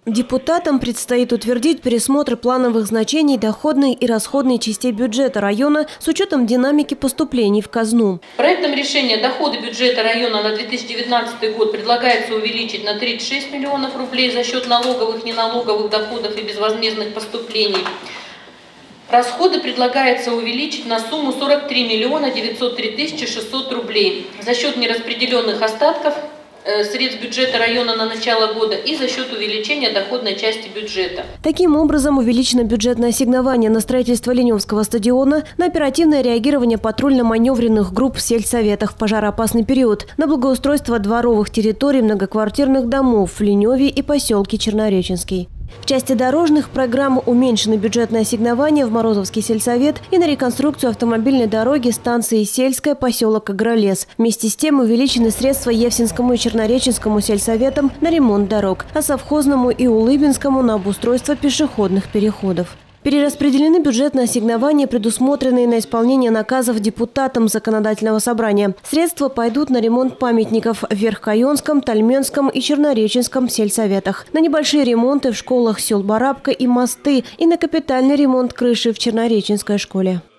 Депутатам предстоит утвердить пересмотр плановых значений доходной и расходной частей бюджета района с учетом динамики поступлений в казну. Проектом решения доходы бюджета района на 2019 год предлагается увеличить на 36 миллионов рублей за счет налоговых, неналоговых доходов и безвозмездных поступлений. Расходы предлагается увеличить на сумму 43 миллиона 903 тысячи 600 рублей за счет нераспределенных остатков средств бюджета района на начало года и за счет увеличения доходной части бюджета. Таким образом, увеличено бюджетное ассигнование на строительство Леневского стадиона, на оперативное реагирование патрульно-маневренных групп в сельсоветах в пожароопасный период, на благоустройство дворовых территорий многоквартирных домов в Леневе и поселке Чернореченский. В части дорожных программ уменьшены бюджетное ассигнование в Морозовский сельсовет и на реконструкцию автомобильной дороги станции Сельская, поселок Агролес. Вместе с тем увеличены средства Евсинскому и Чернореченскому сельсоветам на ремонт дорог, а совхозному и Улыбинскому на обустройство пешеходных переходов. Перераспределены бюджетные ассигнования, предусмотренные на исполнение наказов депутатам Законодательного собрания. Средства пойдут на ремонт памятников в Верхкаенском, Тальменском и Чернореченском сельсоветах, на небольшие ремонты в школах сел Барабка и мосты и на капитальный ремонт крыши в Чернореченской школе.